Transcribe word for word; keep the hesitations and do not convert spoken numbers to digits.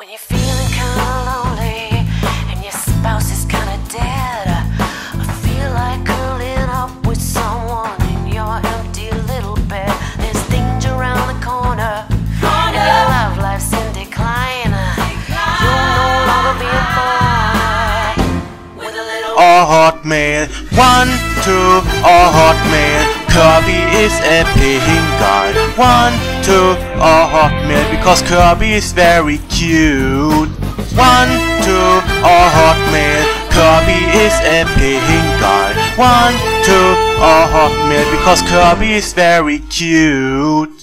When you're feeling kinda lonely and your spouse is kinda dead, I feel like curling up with someone in your empty little bed. There's danger around the corner, and your love life's in decline. You'll no longer be born with a little or Hotmail. One, two, or Hotmail. Kirby is a paying guy. One, two, or Hotmail, because Kirby is very cute. One, two, or Hotmail. Kirby is a paying guy. One, two, or Hotmail, because Kirby is very cute.